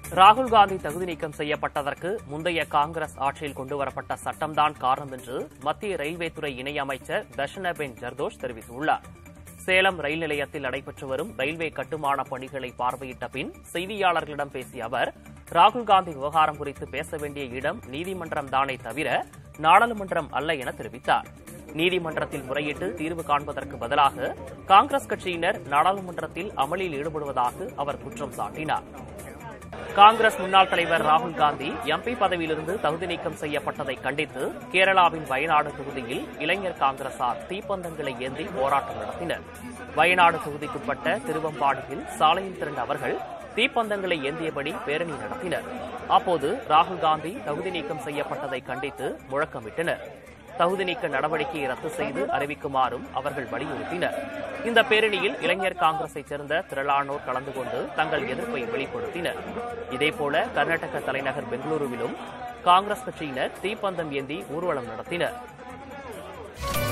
ராகுல் காந்தி தகுதி நீக்கம் செய்யப்பட்டதற்கு முந்தைய காங்கிரஸ் ஆட்சியில் கொண்டுவரப்பட்ட சட்டம்தான் காரணம் என்று மத்திய ரயில்வே துறை இணையமைச்சர் தர்ஷனா ஜர்தோஷ் தெரிவித்துள்ளார். சேலம் ரயில் நிலையத்தில் நடைபெற்று வரும் ரயில்வே கட்டுமான பணிகளை பார்வையிட்ட பின் செய்தியாளர்களிடம் பேசிய அவர், ராகுல் காந்தி விவகாரம் குறித்து பேச வேண்டிய இடம் நீதிமன்றம் தானே தவிர நாடாளுமன்றம் அல்ல என தெரிவித்தார். நீதிமன்றத்தில் முறையிட்டு தீர்வு காண்பதற்கு பதிலாக காங்கிரஸ் கட்சியினர் நாடாளுமன்றத்தில் அமளியில் ஈடுபடுவதாக அவர் குற்றம் சாட்டினார். காங்கிரஸ் முன்னாள் தலைவர் ராகுல் காந்தி எம்பி பதவியிலிருந்து தகுதி நீக்கம் செய்யப்பட்டதை கண்டித்து கேரளாவின் வயநாடு தொகுதியில் இளைஞர் காங்கிரசார் தீப்பந்தங்களை ஏந்தி போராட்டம் நடத்தினர். வயநாடு தொகுதிக்குட்பட்ட திருவம்பாடியில் சாலையில் திரண்ட அவர்கள் தீப்பந்தங்களை ஏந்தியபடி பேரணி நடத்தினர். அப்போது ராகுல் காந்தி தகுதி நீக்கம் செய்யப்பட்டதை கண்டித்து முழக்கமிட்டனர். தகுதி நீக்க நடவடிக்கையை ரத்து செய்து அறிவிக்குமாறும் அவர்கள் வலியுறுத்தினர். இந்த பேரணியில் இளைஞர் காங்கிரஸைச் சேர்ந்த திரளானோர் கலந்து கொண்டு தங்கள் எதிர்ப்பை வெளிப்படுத்தினர். இதேபோல கர்நாடக தலைநகர் பெங்களூருவிலும் காங்கிரஸ் கட்சியினர் தீப்பந்தம் ஏந்தி ஊர்வலம் நடத்தினர்.